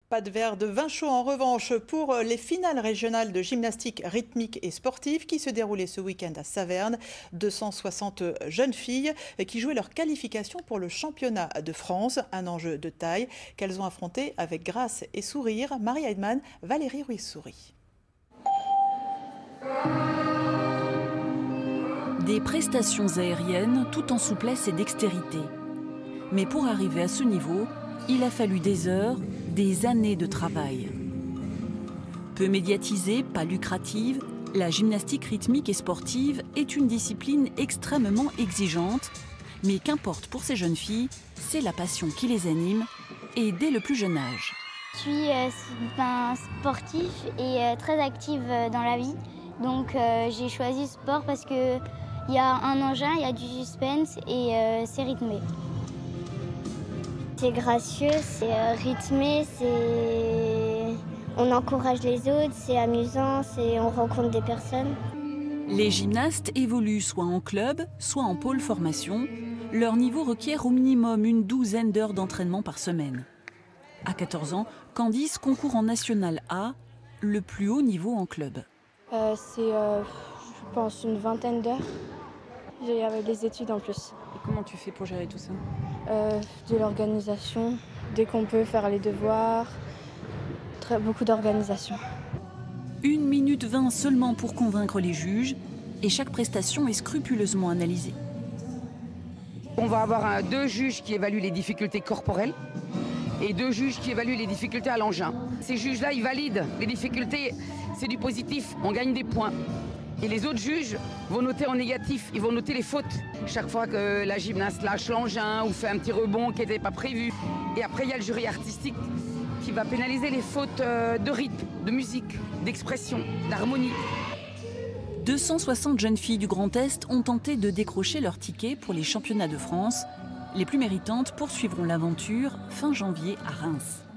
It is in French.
Pas de verre de vin chaud en revanche pour les finales régionales de gymnastique rythmique et sportive qui se déroulaient ce week-end à Saverne. 260 jeunes filles qui jouaient leur qualification pour le championnat de France. Un enjeu de taille qu'elles ont affronté avec grâce et sourire. Marie Heidmann, Valérie Ruiz-Souris. Des prestations aériennes tout en souplesse et dextérité. Mais pour arriver à ce niveau, il a fallu des heures, des années de travail. Peu médiatisée, pas lucrative, la gymnastique rythmique et sportive est une discipline extrêmement exigeante. Mais qu'importe pour ces jeunes filles, c'est la passion qui les anime, et dès le plus jeune âge. Je suis sportif et très active dans la vie. Donc j'ai choisi ce sport parce qu'il y a un engin, il y a du suspense et c'est rythmé. C'est gracieux, c'est rythmé, on encourage les autres, c'est amusant, on rencontre des personnes. Les gymnastes évoluent soit en club, soit en pôle formation. Leur niveau requiert au minimum une douzaine d'heures d'entraînement par semaine. À 14 ans, Candice concourt en National A, le plus haut niveau en club. C'est, je pense, une vingtaine d'heures. J'ai les études en plus. Et comment tu fais pour gérer tout ça? De l'organisation, dès qu'on peut faire les devoirs, beaucoup d'organisation. 1 minute 20 seulement pour convaincre les juges, et chaque prestation est scrupuleusement analysée. On va avoir 2 juges qui évaluent les difficultés corporelles et 2 juges qui évaluent les difficultés à l'engin. Ces juges-là, ils valident les difficultés, c'est du positif, on gagne des points. Et les autres juges vont noter en négatif, ils vont noter les fautes. Chaque fois que la gymnaste lâche l'engin ou fait un petit rebond qui n'était pas prévu. Et après, il y a le jury artistique qui va pénaliser les fautes de rythme, de musique, d'expression, d'harmonie. 260 jeunes filles du Grand Est ont tenté de décrocher leur ticket pour les championnats de France. Les plus méritantes poursuivront l'aventure fin janvier à Reims.